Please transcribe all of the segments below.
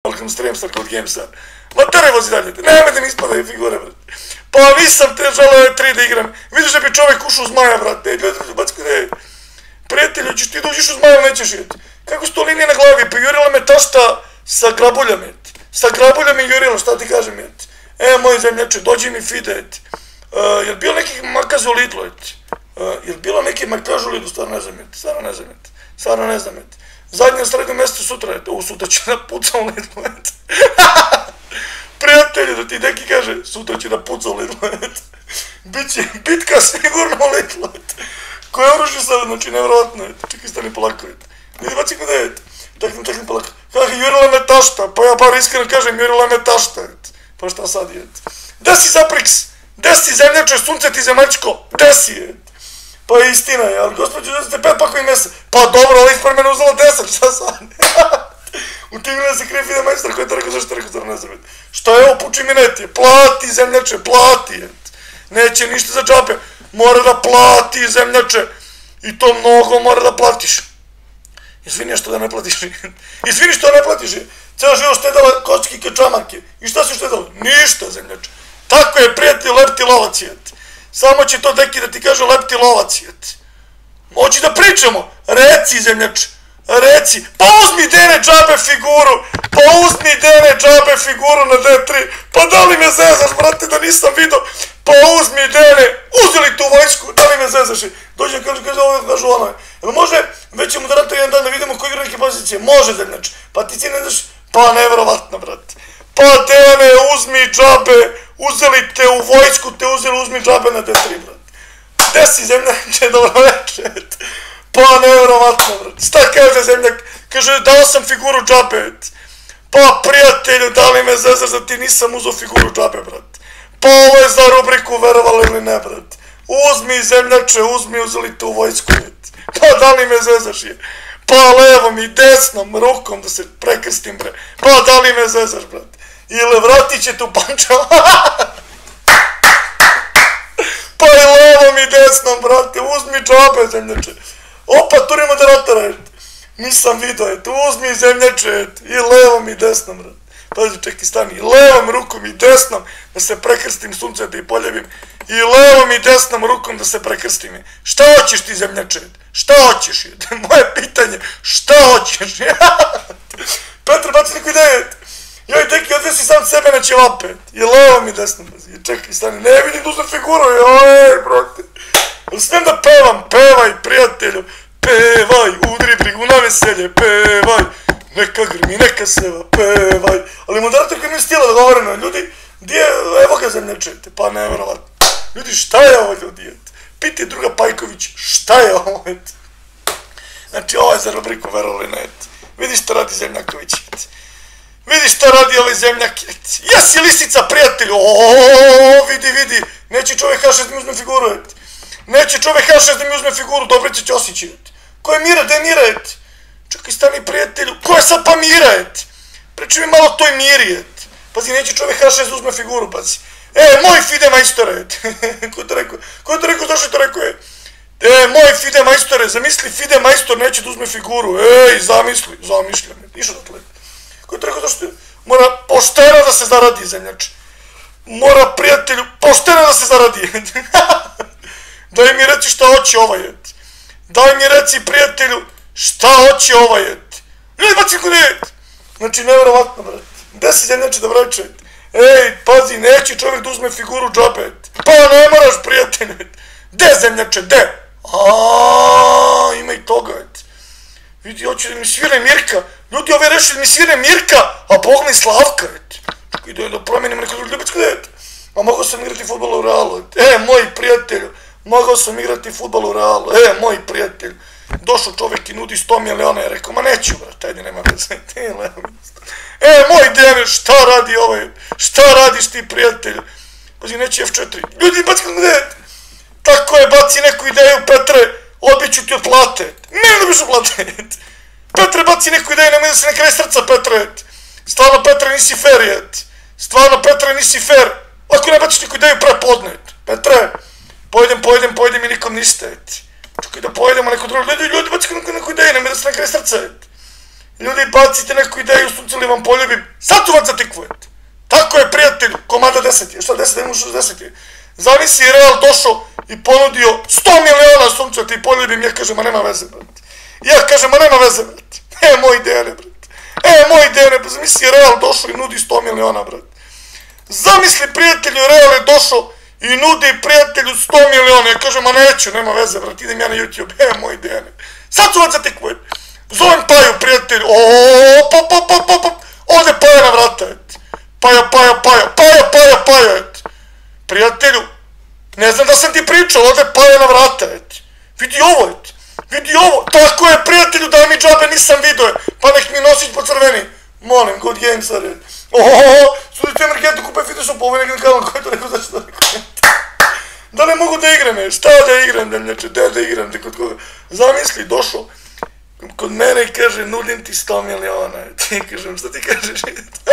Welcome Streamstar kod Gamestar. Ma tere vozi dalje, nema da mi ispadaju figure, brate. Pa nisam te želeo 3 da igram. Vidiš da bi čovjek ušao u zmaja, brate. Ljudi, backa ne. Prijatelju, ćeš ti da uđeš u zmaja, nećeš jeti. Kako su to linije na glavi? Pa jurila me tašta sa grabuljama, jeti. Sa grabuljama i jurila, šta ti kažem, jeti. Moj zemljače, dođi mi fide, jeti. Jel bilo nekih makaza u Lidlu, jeti? Jel bilo nekih makaza u Lidlu? Stvarno ne znam, jeti. Stvarno ne znam, jeti. Zadnje srednje mjesto sutra, jeti. Sutra će da puca u Lidlu, jeti. Prijatelju, da ti neki kaže, sutra će da puca u Lidlu, jeti. Biće bitka sigurno u Lidlu, jeti. Koje oružje sad, znači, nevjerojatno, jeti. Čekaj, stani polako, jeti. Vidi, baci kod je, jeti. Taknim polako. Kako, jurila me tašta, pa ja bar iskreno kažem, jurila me tašta, jeti. Pa šta sad, jeti. Gde si Zapriks? Gde si zemljače, sunce ti zemaljčko? Gde si, jeti. Pa je istina, je, ali gospođu, da ste 5 pakovi mesa. Pa dobro, ali ispred mene uzela 10, šta sad? U tim ne se krije Fide majstor koji je to rekao, zašto rekao, zar ne znam, jeti. Šta je ovo, puči mi neti, plati zemljače, plati, jeti. Neće ništa za džabe, mora da plati zemljače. I to mnogo mora da platiš. Izvini što da ne platiš. Izvini što ne platiš. Ceo život štedala kockike čamarke. I šta si štedala? Ništa, zemljače. Tako je, prijatelj, lepti lovac, jeti. Samo će to deki da ti kaže lepti lovac, jeti. Moći da pričamo. Reci, zemljače. Reci. Pa uzmi Dene džabe figuru. Pa uzmi Dene džabe figuru na D3. Pa da li me zezaš, brate, da nisam vidio. Pa uzmi Dene. Uzeli tu vojsku. Da li me zezaš? Dođem, kaže ovo, kažu ono je. Jel može već ćemo da rata jedan dan da vidimo koji igra neke pozicije? Može, zemljače. Pa ti ne znaš? Pa nevjerovatno, brate. Pa Dene, uzmi džabe. Uzeli te u vojsku, te uzeli, uzmi džabe na D3, brate. Gde si, zemljače, dobro večer. Pa nevjerovatno, brate. Šta kaže zemljak? Kaže, dao sam figuru džabe. Pa prijatelju, da li me zezaš da ti nisam uzao figuru džabe, brate. Pa ovo je za rubriku verovali ili ne, brate. Uzmi zemljače, uzmi, uzeli te u vojsku, brate. Pa da li me zezaš je? Pa levom i desnom rukom da se prekrstim, bre. Pa da li me zezaš, brate? Ili vratit će tu panča. Pa i levom i desnom, brate. Uzmi džabe, zemljače. Opa, turimo da ratara, jeti. Nisam vidio, jeti. Uzmi zemljače, jeti. I levom i desnom, brate. Pazi, čekaj, stani. I levom rukom i desnom da se prekrstim sunce da i poljebim. I levom i desnom rukom da se prekrstim. Šta hoćeš ti, zemljače, jeti? Šta hoćeš, jeti? Moje pitanje, šta hoćeš? Petar, baci neku ideju, jeti. Joj, deki, odvesi sam sebe na ćevape. I levom i desnom, pazi. Čekaj, stani. Ne vidim da uzem figuru, joj, brate. Smijem da pevam, pevaj, prijatelju. Pevaj, udri brigu na veselje, pevaj. Neka grmi, neka seva, pevaj. Ali moderator koji mi je stila da govoreno, ljudi, gdje, evo ga zemljačete, pa nevjerovatno. Ljudi, šta je ovo, ljudi, jete? Piti druga Pajković, šta je ovo, jete? Znači, ovo je za rubriku verovali na jete. Vidi šta radi Zemljaković, jete. Vidi šta radi ovaj zemljak, jete. Jesi lisica, prijatelju, oooo, vidi. Neće čovjek H6 da mi uzme figuru, jete. Neće čovjek H6 da mi uzme figuru, Dobrica Ćosić, jete. Ko je Mira, gdje je Mira, jete? Čekaj, stani, prijatelju, ko je sad pa Mira, jete? Preči mi malo o toj Miri, jete. Pazi, neće čovjek H6 da uzme figuru, pazi. Moj Fide majstore, jete. Ko je to rekao? Zašto je to rekao, je? Moj Fide majstore, zamisli, Fide majstor neće da uzme figuru. Zamišljam, jete. Išao da tle. Ko je to rekao, zašto je? Mora pošteno da se zaradi, zemljače. Mora, prijatelju, pošteno da se zaradi, jete. Daj mi reci šta hoće ovaj, jete. Daj mi reci, prijatelju, šta hoće ovaj, jete. Ljudi, baci kod jete. Znači, nevjerovatno, brate. Gde si, zemljače, dobro večer, jete. Pazi, neće čovjek da uzme figuru džabe, jete. Pa ne moraš, prijatelju, jete. Gde, zemljače, gde? Ima i toga, jete. Vidi, hoće da mi svire Mirka. Ljudi, ove rešili da mi svire Mirka, a pogledaj Slavka, jete. Čekaj, da promenimo neko drugi ljubac, kada jete. A mogao sam igrati futbol u Realu, jete. Moj prijatelju. Mogao sam igrati futbol u Realu, moj prijatelj. Došao čovjek i nudi 100 miliona, je rekao, ma neću, brate, ajde, nema veze. Moj Dene, šta radi ovaj, šta radiš ti, prijatelj? Pazi, neće F4. Ljudi, baci kako gledajte. Tako je, baci neku ideju, Petre, odbiću ti od plate. Ne dobiš od plate. Petre, baci neku ideju, nemoj da se ne kraj srca, Petre. Stvarno, Petre, nisi fair, jet. Stvarno, Petre, nisi fair. Ako ne baciš neku ideju, prepodne, Petre. Pojedem i nikom niste, eti. Čekaj da pojedemo neko drugo. Ljudi, baci neku ideju, nemoj da se ne kraj srca, eti. Ljudi, bacite neku ideju, sunce li vam poljubi, sad ću vas zatikvujete. Tako je, prijatelju, komada 10 je, šta 10, ne možeš 10 je. Zamisli, Real došao i ponudio 100 miliona sunce ti poljubim, ja kažem, ma nema veze, brate. Ja kažem, ma nema veze, brate. Moj Dejane, brate. Moj Dejane, zamisli, Real došao i nudi 100 miliona, brate. Zamisli, prijatelju, Real je došao i nudi prijatelju 100 miliona, ja kažem, ma neću, nema veze, brate, idem ja na YouTube, moj Dejane. Sad ću vas zatikvujete. Zovem Paju, prijatelju, ovdje Paja na vrata, Paja, prijatelju, ne znam da sam ti pričao, ovdje Paja na vrata, vidi ovo, tako je, prijatelju, daj mi džabe, nisam vidio, pa nek mi nosić po crveni, molim, good game, sad, sudite Emergentu, kupe fitness po ovaj nekim kanal, koji to rekao, znači da rekao, da ne mogu da igram, šta da igram, da igram, kod koga, zamisli, došao, kod mene i kaže, nudim ti 100 miliona, ti kažem, šta ti kažeš?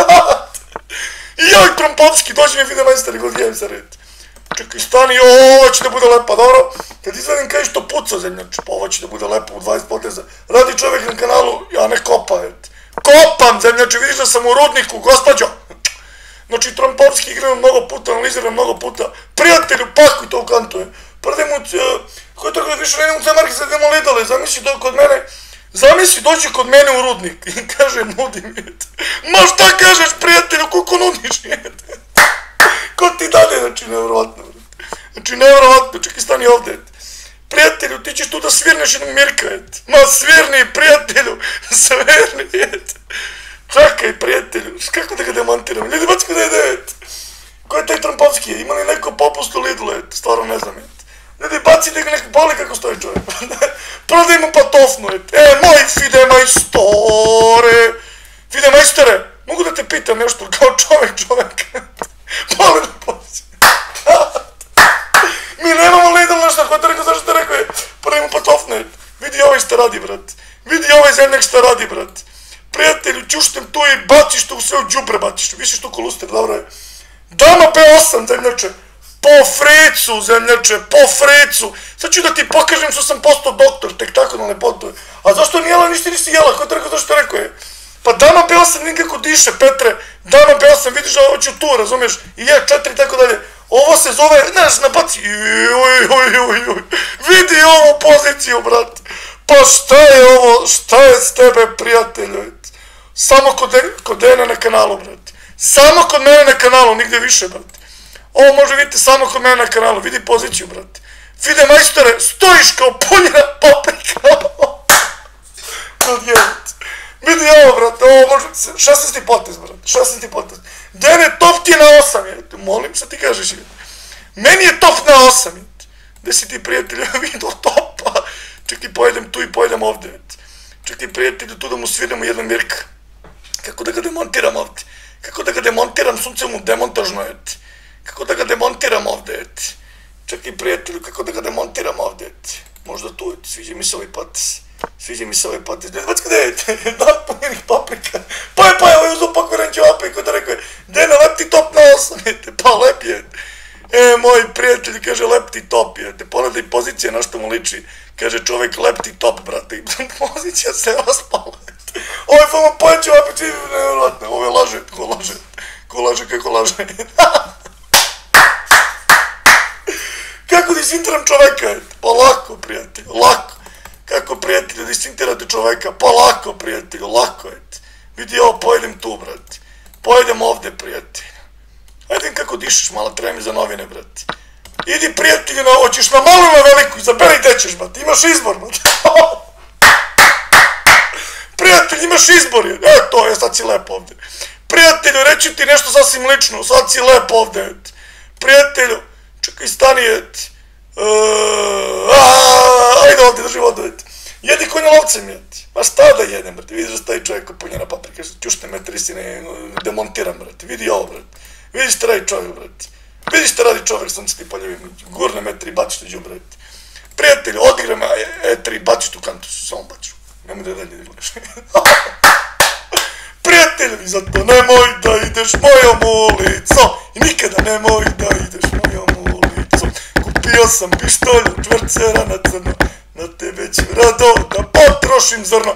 I joj, Trompovski, dođi mi Fidemajster, god game sa red. Čekaj, stani, ovo će da bude lepa, dobro? Kad izvedim kažeš to puca zemljače, pa ovo će da bude lepo u 20 poteza. Radi čovjek na kanalu, ja ne kopam, kopam zemljače, vidiš da sam u Rudniku, gospođo. Znači, Trompovski igrao mnogo puta, analizirao mnogo puta, prijatelju, pakuj to u kantu, prde mu, koji tako da više ne mu te marke sad idemo lidale, zamisli to kod mene, zamisli, dođi kod mene u Rudnik i kaže, nudim, ma šta kažeš, prijatelju, koliko nudiš, ko ti dade, znači, nevjerovatno, znači, nevjerovatno, čekaj, stani ovdje, prijatelju, ti ćeš tu da svirneš jednog Mirka, ma svirni, prijatelju, svirni, čekaj, prijatelju, kako da ga demontiram, ljudi, baci kada je 9, ko je taj Trompovski, ima li neko popust u Lidlu, stvarno ne znam, ljudi, bacite ga neko boli kako stoji čovjek, prodaj mu patofnu, moj Fidemajstore, mogu da te pitam nešto, kao čovjek, boli da posi, mi nemamo Lidl nešto, ko te rekao, zašto te rekao, prodaj mu patofnu, vidi ovaj šta radi, brat, vidi ovaj zemljak šta radi, brat, prijatelju, ćuštem tu i baciš to u sve u džubre, baciš, visiš tu ko luster, dobro je, dama P8, zemljače, po fricu, zemljače, po fricu. Sad ću da ti pokažem što sam postao doktor, tek tako na lepotu. A zašto ni jela, ništa nisi jela, ko je rekao zašto rekao je? Pa dama B8 nikako diše, Petre, dama B8, vidiš da ovo ću tu, razumiješ, i je 4 i tako dalje. Ovo se zove, znaš, nabaci, vidi ovu poziciju, brat. Pa šta je ovo, šta je s tebe, prijatelju? Samo kod Dejana na kanalu, brat. Samo kod mene na kanalu, nigde više, brat. Ovo može vidjeti samo kod mene na kanalu, vidi poziciju, brate. Fidemajstore, stojiš kao punjena paprika. Vidi ovo, brate, ovo može, 16. potez, brate, 16. potez. Dene, top ti je na 8, molim se ti kažeš, meni je top na 8, gde si ti, prijatelju, vidio topa. Čekaj, pojedem tu i pojedem ovde, čekaj, prijatelju, tu da mu svirnemo jedan Mirka. Kako da ga demontiram ovde? Kako da ga demontiram, sunce mu demontažno, kako da ga demontiram ovdje, čekaj, prijatelju, kako da ga demontiram ovdje, možda tu, sviđa mi se ovaj potez, ne znaš kada je, dan punjenih paprika, pa je ovaj uzo pokvaren ćevape, ko da rekao je, Dena, lep ti top na 8, pa lep je, moj prijatelj, kaže, lep ti top je, pogledaj pozicija na što mu liči, kaže čovek, lep ti top, brate, pozicija se raspala, ovaj fama pojen ćevape, nevjerojatno, ovo je laže, kako laže, kako disintiram čoveka, pa lako, prijatelju, lako. Kako, prijatelju, disintirate čoveka, pa lako, prijatelju, lako, vidi ovo, pojedem tu, brate. Pojedem ovde, prijatelju. Ajde kako dišeš, malo treba mi za novine, brate. Idi, prijatelju, hoćeš na malu na veliku, izaberi gde ćeš, brate, imaš izbor, brate. Prijatelj, imaš izbor, to je, sad si lepo ovde. Prijatelju, reći ti nešto sasvim lično, sad si lepo ovde, prijatelju. Čekaj, stani, ajde ovdje, drži vodu, jedi konja lovcem, ma šta da jedem, brate, vidiš da stavi čovjek punjena paprika, ćušte metri si ne demontiram, brate, vidi ovo, brate, vidiš šta radi čovjek, brate, vidiš šta radi čovjek, sam se ti poljevim, gurne metri, baciš tuđu, brate, prijatelju, odigram, tri, baciš tu kantu, samo baciš, nemoj da dalje ideš, prijatelju, i zato nemoj da ideš mojom ulicom, i nikada nemoj da ideš mojom ulicom, kupio sam pištolj od čvrcera na crno, na tebe ću rado da potrošim zrno.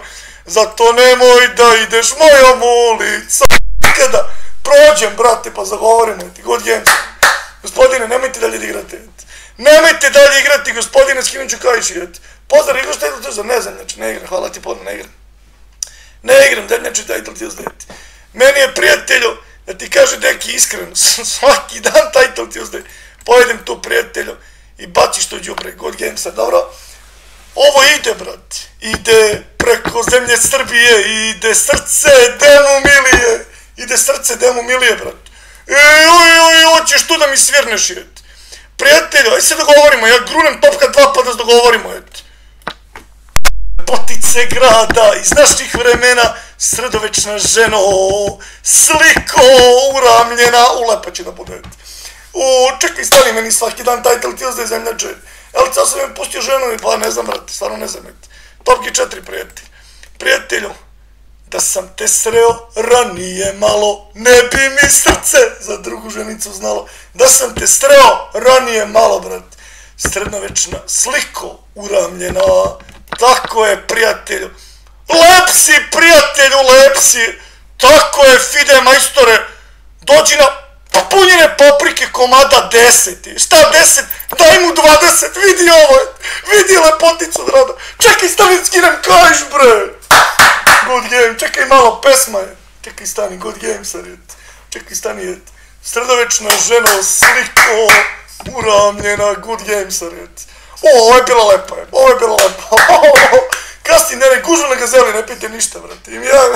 zato nemoj da ideš mojom ulicom. Kada prođem, brate, pa zagovorimo ti, good games. Gospodine, nemojte dalje da igrate. Nemojte dalje igrati, gospodine, skinuću kajiš igrati. Pozdrav, igraš Title Tuesday? Ne znam, znači, ne igram, hvala ti puno, ne igram. Ne igram, znači Title Tuesday. Meni je prijatelju, da ti kaže deki iskreno, svaki dan Title Tuesday, pojedem tu prijatelju i baciš to đubre, good gamesa, dobro? Ovo ide, brat, ide preko zemlje Srbije, ide srce Demu Milije, ide srce Demu Milije, brat. Hoćeš tu da mi svirneš, jet. Prijatelju, aj se dogovorimo, ja grunem Topka 2 pa da se dogovorimo, jet. Potice grada iz naših vremena, sredovečna ženo, sliko uramljena, ulepa će da bude, jet. Čekaj, stani meni svaki dan Title Tuesday zemljače, ali sad sam im pustio ženu i pa ne znam, brate, stvarno ne znam, jet. Topki 4, prijatelj. Prijatelju, da sam te sreo ranije malo, ne bi mi srce za drugu ženicu znalo. Da sam te sreo ranije malo, brat. Srednovečna sliko uramljena. Tako je, prijatelju. Lep si, prijatelju, lep si. Tako je, Fide majstore. Dođi na punjene paprike komada 10. Šta 10? Daj mu 20. Vidi ovo. Vidi lepoticu, drada. Čekaj, stavim skinem kajš, bre. Good game, čekaj malo, pesma je. Čekaj stani, good game sad je. Čekaj stani je. Sredovečna žena, sliko, uramljena, good game sad je. Ovo je bila lepa je, ovo je bila lepa. Kasni, ne, gužu na gazeli, ne pite ništa, brate.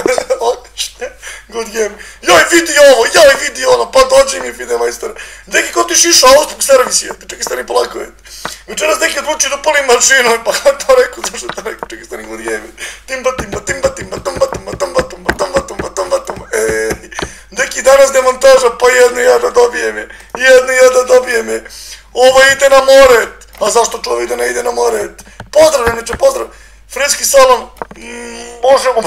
Good game. Joj, vidi ono, pa dođi mi, Fide majstor. Deki, ko ti šiša auspuk servis je, čekaj stani polako je. Večeras neki odluči da pali mašinu, pa kako to rekao, zašto to rekao, čekaj stani, good game. Timba, Deki, danas demontaža, pa jednu ja da dobijem je. Ovo ide na moret. A zašto čovjek da ne ide na moret? Pozdrav, neče, pozdrav. Fredski salon, možemo...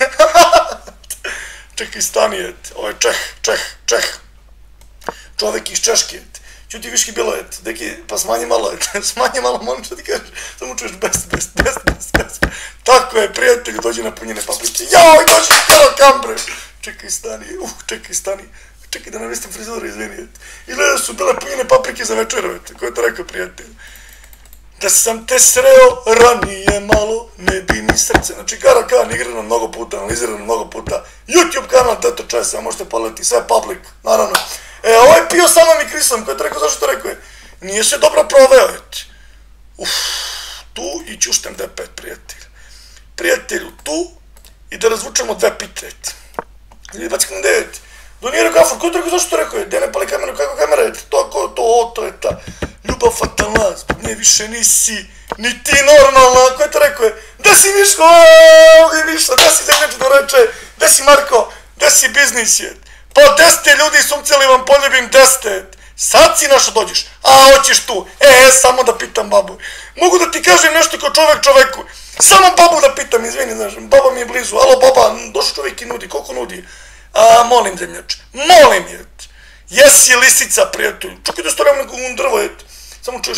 Čekaj, stani, jet. Ovo je Čeh. Čovjek iz Češke, jet. Čuti viški bilo, jet. Deki, pa smanji malo, jet. Smanji malo, molim što ti kažeš. Samo čuješ best. Tako je, prijatelj, dođi na punjene paprike. Joj, dođi na kambre. Čekaj, stani. Čekaj da namestim frizuru, izvini, jet. Ili da su bile punjene paprike za večeru, jet. Ko je to rekao, prijatelj? Da sam te sreo ranije malo, ne bi mi srce. Znači, Karakan igrano mnogo puta, analizirano mnogo puta. YouTube kanal Teto Česa, možete pogledati, sve public, naravno. Ovo je pio sa mnom i Krisom, ko je to rekao, zašto to rekao je? Nije se dobro proveo, jet. Tu i čuštem D5, prijatelj. Prijatelju, tu i da razvučemo dve pite, jet. Ili backam D9. Donijero gafur, ko je to rekao, zašto to rekao je? Dene pali kameru, kako kamera je? To je ta ljubav fatalna, zbog nje više nisi, ni ti normalna, ko je to rekao je? Gde si Miško, Miško, gde si zemljače da reče, gde si Marko, gde si biznis je? Pa deste ljudi sumceli vam poljubim deste, sad si našo dođeš, a hoćeš tu, samo da pitam babu, mogu da ti kažem nešto kao čovek čoveku, samo babu da pitam, izvini, znaš, baba mi je blizu, alo baba, došao čovjek i nudi, koliko nudi? Molim zemljače, molim je, jesi lisica, prijatelju, čekaj da stavljam nekog drvo, je, samo čuješ,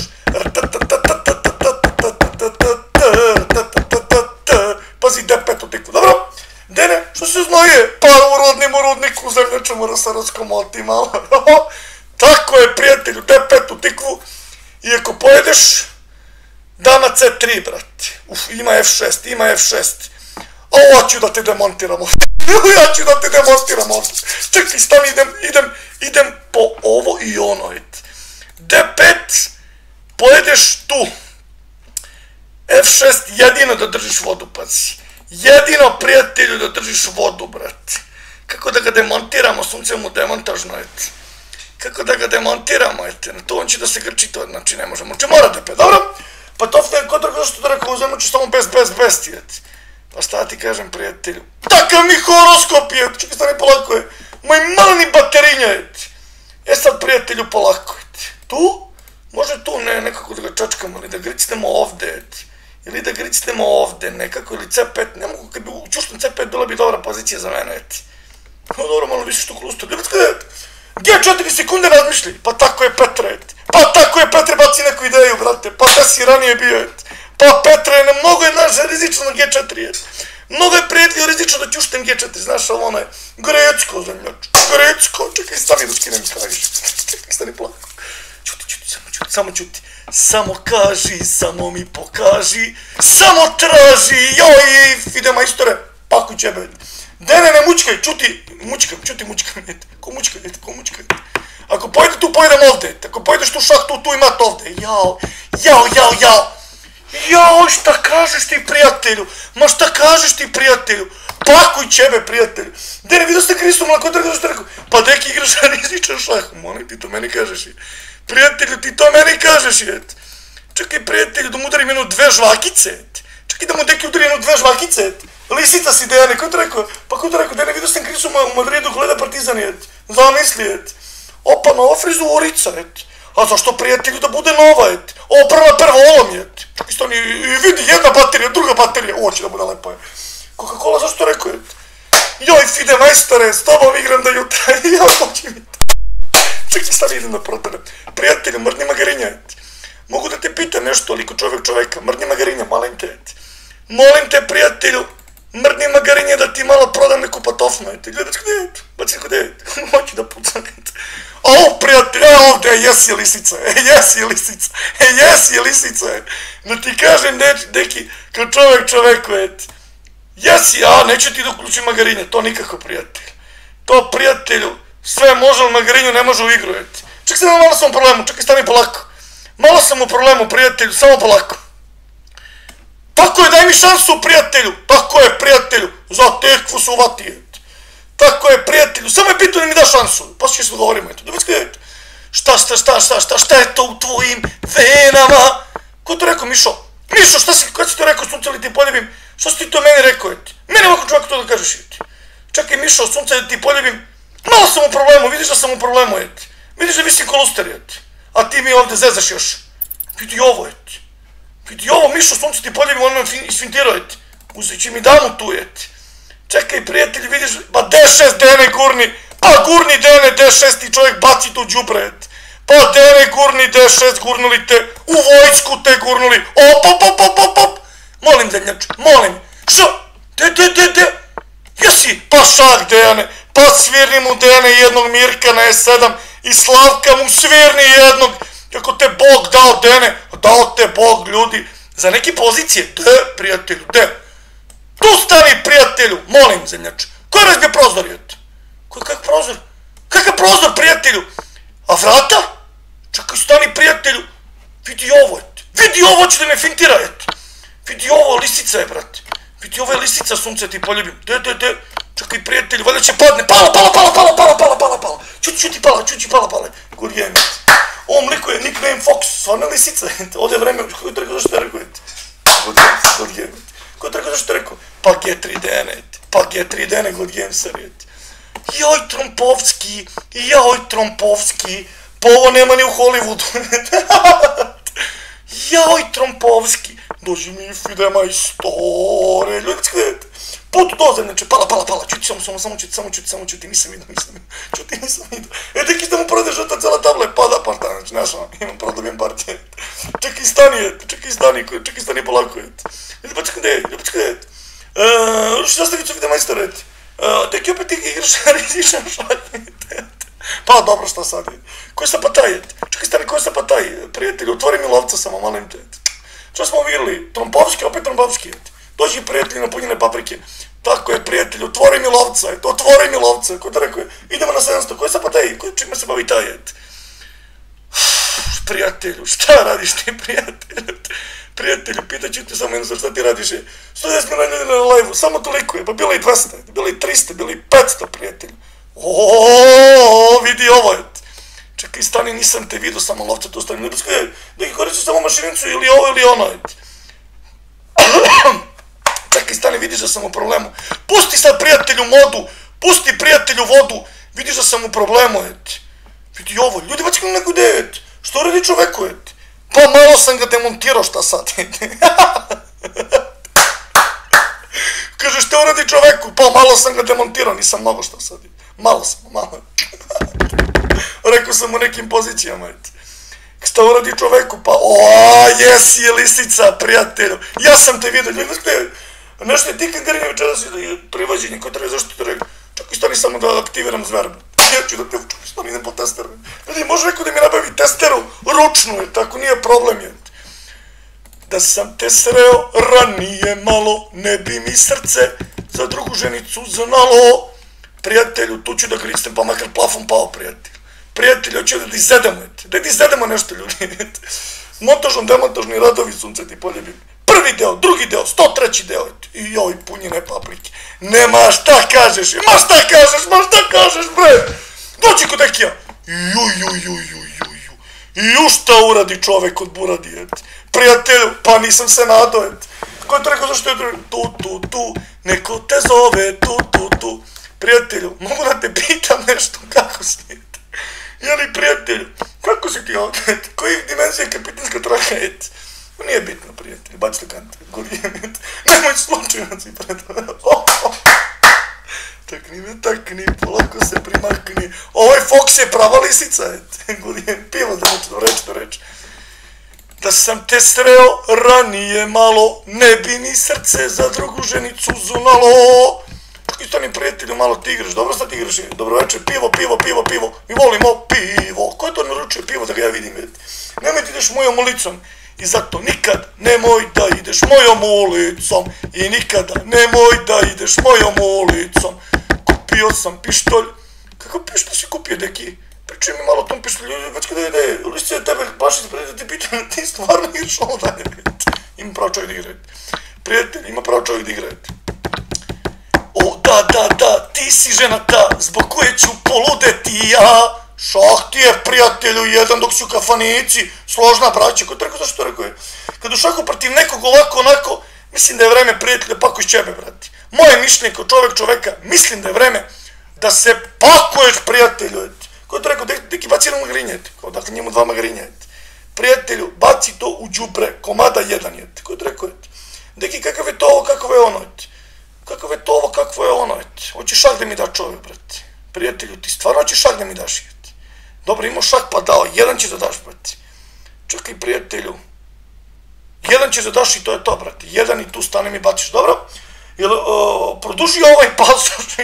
pazi D5 u tiku, dobro? Dene, što se znoje? Pa u rudniku zemljače mora se raskomoti malo, tako je, prijatelju, D5 u tikvu, i ako pojedeš, dama C3, brate, ima F6, ovo ću da te demontiram ovdje. Ja ću da te demontiram ovdje. Čekaj, stani, idem po ovo i ono, jet. D5, pojedeš tu. F6, jedino da držiš vodu, pazi. Jedino, prijatelju, da držiš vodu, brate. Kako da ga demontiramo, sunce mu demontažno, jet. Kako da ga demontiramo, jet. Na to on će da se grči to, znači ne možemo. Če mora D5, dobro? Pa to je kod drugo što da rekao, uzemo ću samo best, jet. Pa šta ti kažem, prijatelju? Takav mi horoskop je, čekaj stani polako je, moj maleni baterinja je. Sad, prijatelju, polako je. Tu? Može tu nekako da ga čačkamo, ili da gricnemo ovde, nekako, ili C5, ne mogu, kad bi učušten C5, bila bi dobra pozicija za mene, eti. No dobro, malo više tu klustu, ljubacka je. G4 sekunde razmišlji, pa tako je Petre, eti. Pa tako je Petre, baci neku ideju, brate, pa da si ranije bio, eti. Pa Petre, mnogo je naš rizično na G4, eti. Mnogo je prijatelj rizično da ćuštem G4, znaš, ali ono je Grecko, zemljač, Grecko, čekaj, stani da skinem kaviš, čekaj, stani plako. Čuti, samo čuti, samo kaži, samo mi pokaži, samo traži, joj, ide majstore, pakuj ćebe. Dene, ne mučkaj, čuti, mučkam, ko mučkaj. Ako pojede tu, pojedem ovde, ako pojedeš tu šahtu, tu imat ovde, jao. Jao, šta kažeš ti prijatelju? Ma šta kažeš ti prijatelju? Pakuj ćebe prijatelju. Dene, vidio ste Kristu mlako, što ste rekao? Pa deki igraš rizičan šah, molim ti to meni kažeš je. Prijatelju, ti to meni kažeš je. Čekaj prijatelju, da mu udarim jednu dve žvakice. Čekaj da mu deki udarim jednu dve žvakice. Lisica si Dejane, ko je to rekao? Pa ko je to rekao? Dene, vidio sam Kristu u Madridu, gleda Partizan je. Zamisli je. Opa, nova frizurica je. A zašto prijatelju da bude nova je? Oprana pervolom je. Čekaj stani, vidi jedna baterija, druga baterija. Ovo će da bude lepo je. Coca-Cola, zašto to rekao je? Joj, Fide majstore, s tobom igram do jutra. Ja hoću mi to. Čekaj stani, idem da prodanem. Prijatelju, mrdni magarinja je. Mogu da te pitam nešto, ali ko čoveka, mrdni magarinja, molim te. Molim te, prijatelju, mrdni magarinja da ti malo prodam neku patofnu. Gledač gdje je? Baci kod je? Hoću da pucam. O, prijatelj, ovdje, jesi lisica. Da ti kažem, deki, kao čoveku, jesi, a neću ti da uključim magarinje, to nikako, prijatelj. To, prijatelju, sve može, ali magarinju ne može u igru, Čekaj se, malo sam u problemu, čekaj, stani polako. Malo sam u problemu, prijatelju, samo polako. Tako je, daj mi šansu, prijatelju, za tekvu su uvati, Tako je, prijatelju, samo je bitno da mi da šansu, poslije će se dogovorimo, šta je to u tvojim venama? Ko to rekao, Mišo? Mišo, kada si to rekao, sunce li ti poljubim? Šta si ti to meni rekao, Mene ovako čovjek to da kažeš, Čekaj, Mišo, sunce li ti poljubim? Malo sam u problemu, vidiš da sam u problemu, Vidiš da visim ko luster, A ti mi ovdje zezaš još. Vidi ovo, Mišo, sunce ti poljubim, on me isfintirao, Uzet će mi damu tu, Čekaj, prijatelji, vidiš, ba D6 Dene gurni, pa gurni Dene D6 i čovjek baci tu džubre, pa Dene gurni D6, gurnuli te, u vojsku te gurnuli, op, molim Denjač, molim, de, jesi, pa šah Dejane, pa svirni mu Dejane jednog Mirka na E7 i Slavka mu svirni jednog, kako te Bog dao Dene, dao te Bog ljudi, za neke pozicije, de, prijatelju, de. Tu stani, prijatelju, molim, zemljač. Ko je razbio prozor, Kakav prozor, prijatelju? A vrata? Čekaj, stani, prijatelju. Vidi ovo, će da me fintira, Vidi ovo, lisica je, brate. Vidi ovo je lisica, sunce ti poljubim. De. Čekaj, prijatelju, valjda će padne. Pala. Čuti, pala. Gurjemi. Ovom liku je nickname Fox, stvarno lisica, ovdje je vreme, kako je rekao, zašto je rekao, Gurjemi. Ko je tako zašto rekao? Pa G3 Dene, god Gamser, Joj, Trompovski, pa ovo nema ni u Hollywoodu. Joj, Trompovski, dođi mi Fide majstore, ljudi, put do zemljače, pala, čuti, samo čuti, nisam vidio. Deki da mu prodaš ta cela tabla, pada parta, znači, znaš, imam prodabijem partije. Čekaj, stani polako, Ljubac kde, šta ste vidio Fide majstore, deki opet igraš rizičan šalj, pa dobro, šta sad je, ko je sa pataj, čekaj, stani, ko je sa pataj, prijatelju, otvori mi lovca samo, malim te, što smo vidjeli, opet Trompovski, dođi prijatelji napunjene paprike. Tako je, prijatelju, otvori mi lovca, ko to rekao je, idemo na 700, ko je sa pataj, čime se bavi taj, Prijatelju, šta radiš ti, prijatelju, pitaću ti samo jedno, šta ti radiš, 110 milijuna ljudi na live-u, samo toliko je, pa bilo i 200, bilo i 300, bilo i 500, prijatelju. Vidi ovo, Čekaj, stani, nisam te vidio, samo lovca tu stani, neki koristiš samo mašinicu ili ovo ili ono, Čekaj, stani, vidiš da sam u problemu. Pusti sad, prijatelju, modu, pusti, prijatelju, vodu, vidiš da sam u problemu, Vidi ovo, ljudi, baci neku ideju, što radi čoveku, Pa malo sam ga demontirao, šta sad, Kaže, što uradi čoveku, pa malo sam ga demontirao, nisam mnogo, šta sad, malo. Rekao sam u nekim pozicijama, Šta uradi čoveku, pa jesi je lisica, prijatelju, ja sam te vidio, ljudi, Nešto je ti kad Grinja večeras privođenje, ko treba zašto ti rekao, čekaj stani samo da aktiviram zverbu. Ja ću da te čekaj stani idem po testeru. Ljudi, može neko da mi nabavi testeru ručnu, jer tako nije problem, je. Da sam te sreo ranije malo, ne bi mi srce za drugu ženicu znalo. Prijatelju, tu ću da grisnem, pa makar plafon pao, prijatelju. Prijatelju, hoću da izedemo, da izedemo nešto, ljudi. Montažno, demontažni radovi, sunce ti poljebim. Prvi deo, drugi deo, 103. deo, i joj, punjene paprike. Nema šta kažeš, ma šta kažeš, bre. Dođi kod Ekija. Ju šta uradi čovek od buradi, prijatelju, pa nisam se nadao, ko je to rekao, zašto je tu, neko te zove, tu. Prijatelju, mogu da te pitam nešto, kako si, jeli prijatelju, kako si ti ovdje, kojih dimenzija je kapitanska traka, nije bitno, prijatelju, bačite kante, gorijem, nemoj slučajno si predavljati, takni, polako se primakni, ovaj Fox je prava lisica, gorijem, pivo da reći, da sam te sreo ranije malo, ne bi mi srce za drugu ženicu zunalo. Čekaj stani prijatelju, malo ti igraš, dobro sad igraš, dobro večer, pivo, mi volimo pivo, ko je to naručuje pivo da ga ja vidim, nemoj ti ideš mojom ulicom i zato nikad nemoj da ideš mojom ulicom i nikada nemoj da ideš mojom ulicom. Kupio sam pištolj, kako pištolj si kupio, deki? Pričaj mi malo o tom pištolju, već kada je, lišće je tebe baš ispred da ti pitam, ti stvarno igraš ovo dalje, ima pravo čovjek da igrati. Prijatelj, ima pravo čovjek da igrati. O, da, ti si žena ta, zbog koje ću poludeti ja. Šah ti je, prijatelju, jedan dok si u kafanici, složna braća, ko je to rekao, zašto to rekao je? Kad u šahu protiv nekog ovako, onako, mislim da je vreme, prijatelju, pako iz ćebe, brati. Moje mišljenje kao čoveka, mislim da je vreme da se pakuješ, prijatelju, ko je to rekao, deki baci jednom magrinjeti, kao dakle njemu dva magrinjeti. Prijatelju, baci to u đubre, komada jedan je, ko je to rekao, deki kakav je to ovo, kakvo je ono, kakav je to ovo, kakvo je ono, hoćeš šak da mi da čovjek, brate. Prijatelju, ti stvarno hoćeš šak da mi daš, dobro, imao šak pa dao, jedan će da daš, brate. Čekaj, prijatelju, jedan će da daš i to je to, brate. Jedan i tu stane mi baciš, dobro? Jel, produži ovaj pasoš.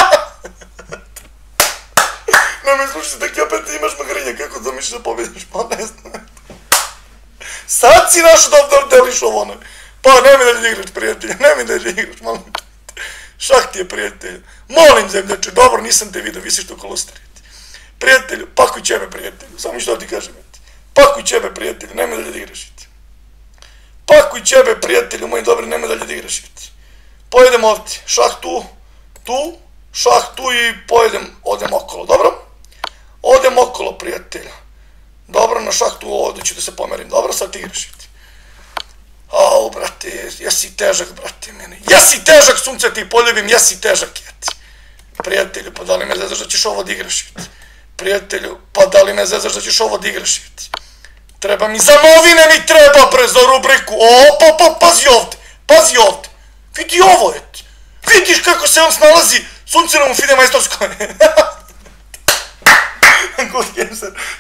Nemoj slušaj, da ki opet imaš magrinja, kako da misliš da pobediš, pa ne znam. Sad si našao da deliš ovo, ono. Pa nemoj da igraš, prijatelju, nemoj da igraš, molim te. Šah ti je, prijatelju. Molim, zemljače, dobro, nisam te vidio, visiš to kolostarite. Prijatelju, pakuj ćebe, prijatelju, samo što ti kažem, pakuj ćebe, prijatelju, nemoj da igraš. Pakuj ćebe, prijatelju, moji dobri, nemoj da igraš. Pojedem ovdje, šah tu, šah tu i odem okolo, dobro? Odem okolo, prijatelju. Dobro, na šah tu ovdje ću da se pomerim, dobro, sad ti igraš. Au, brate, jesi težak, brate, mene. Jesi težak, sunce ti poljubim, jesi težak, jeti. Prijatelju, pa da li me zezaš da ćeš ovo da igraš, jeti. Prijatelju, pa da li me zezaš da ćeš ovo da igraš, jeti. Treba mi, za novine mi treba, bre, za rubriku. O, pazi ovdje. Vidi ovo, jeti. Vidiš kako se on snalazi, sunce nam u fide majstorskoj. Good game, sir.